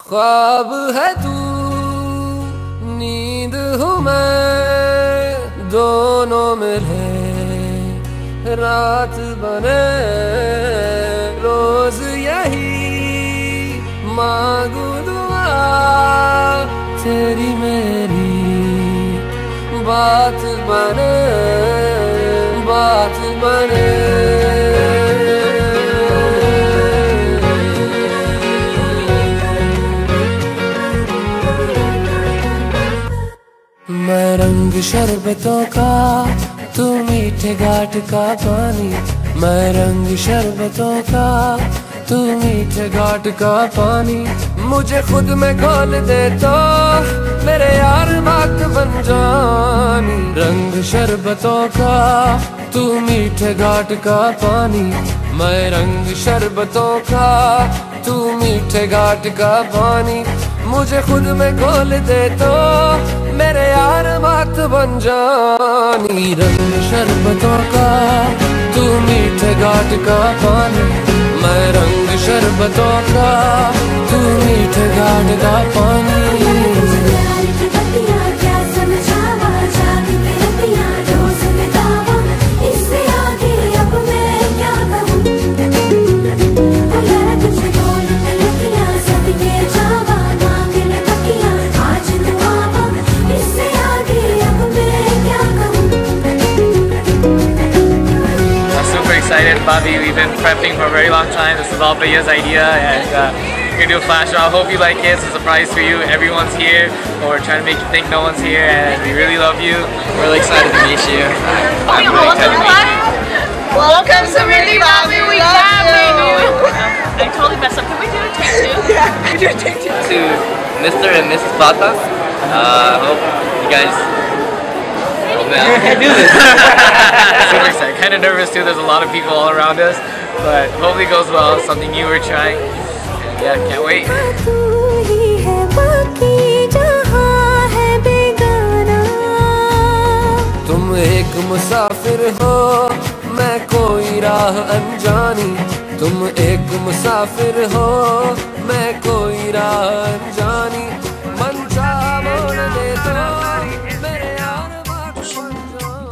ख्वाब है तू, नींद हूँ मैं, दोनों मिले रात बने। रोज यही मांगू दुआ, तेरी मेरी बात बने, बात बने। मैं रंग शरबतों का, तू मीठे घाट का पानी। मैं रंग शरबतों का, तू मीठे घाट का पानी। मुझे खुद में खोल दे तो मेरे यार बात बन जानी। रंग शरबतों का, तू मीठे घाट का पानी। मैं रंग शरबतों का, तू मीठे घाट का पानी। मुझे खुद में खोल दे तो मेरे यार बात बन जानी। रंग शरबतों का, तू मीठे घाट का पानी। मैं रंग शरबतों का, तू मीठे घाट का पानी। Excited, Bobby. We've been prepping for a very long time. This is all Bhaiya's idea, and we're gonna do a flash mob. I hope you like it. It's a surprise for you. Everyone's here, but we're trying to make you think no one's here, and we really love you. We're really excited to meet you. I'm really excited to meet you. Welcome to Samridhi, Bobby. We love you. I totally messed up. Can we do a take two? Yeah, we do a take two. To Mr. and Mrs. Batta, hope you guys. I can't do this. Super excited. Kind of nervous too. There's a lot of people all around us, but hopefully it goes well. Something new we're trying. And yeah, can't wait. तुम एक मुसाफिर हो, मैं कोई राह अनजानी। तुम एक मुसाफिर हो, मैं कोई राह अनजानी। मन चाह मोड़ दे तो मेरे यार बात बन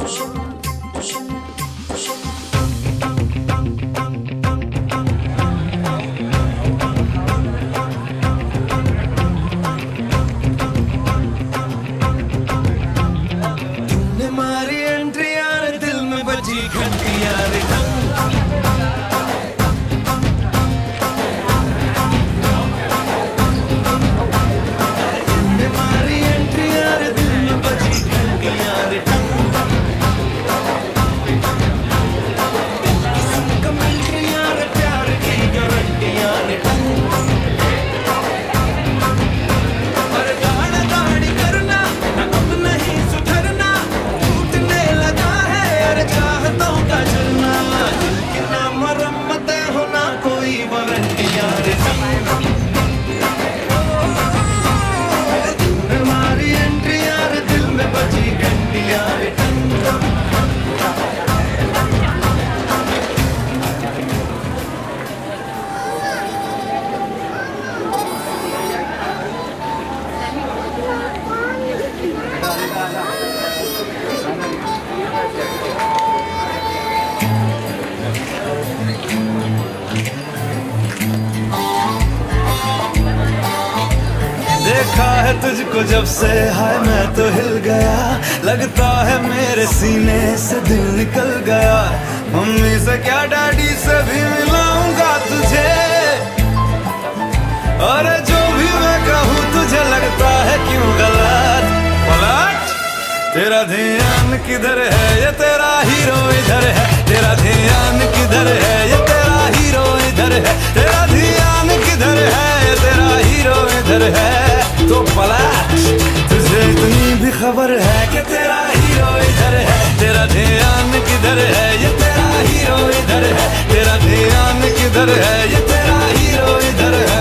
तूने मारी एंट्री यार, दिल में बजी घंटी यार। तूने मारी एंट्री यार, दिल में बजी घंटी यार। किसी कमेंट्री यार, प्यार की गारंटी यार। पर गाना गाड़ी करना ना, अब नहीं सुधरना। टूटने लगा है यार चाहतों का जलना। दिल की ना मरम्मत होना कोई वारंटी यार। तूने मारी एंट्री यार, दिल में बजी घंटी यार। देखा है तुझको जब से हाय मैं तो हिल गया। लगता है मेरे सीने से दिल निकल गया। मम्मी से क्या डैडी से भी मिलाऊंगा तुझे। और जो भी मैं कहूँ तुझे लगता है क्यों गलत। पलट तेरा ध्यान किधर है, ये तेरा हीरो इधर है। तेरा ध्यान किधर है, ये तेरा हीरो इधर है। तेरा ध्यान किधर है, ये तेरा हीरो इधर है। तो पलट, तुझे इतनी भी खबर है कि तेरा हीरो इधर है। तेरा ध्यान किधर है, ये तेरा हीरो इधर है। तेरा ध्यान किधर है, ये तेरा हीरो इधर है।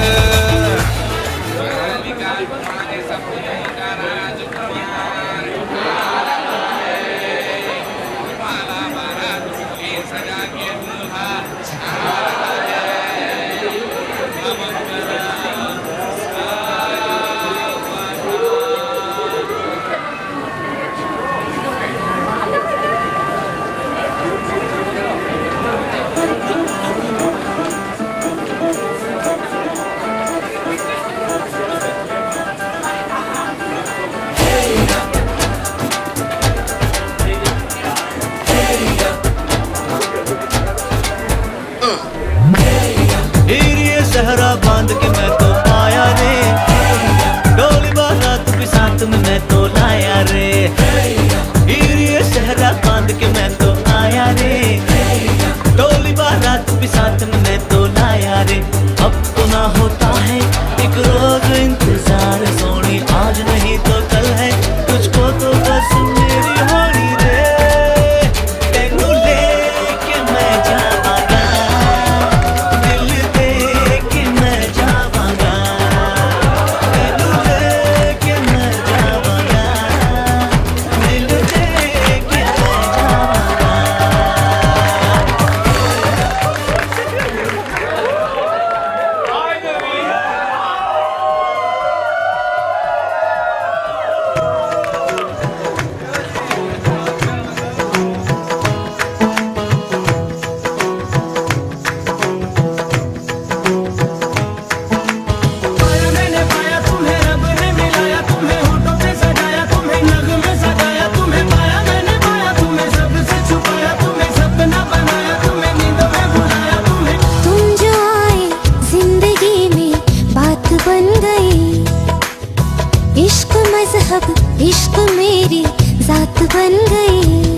गई। इश्क मजहब, इश्क मेरी जात बन गई।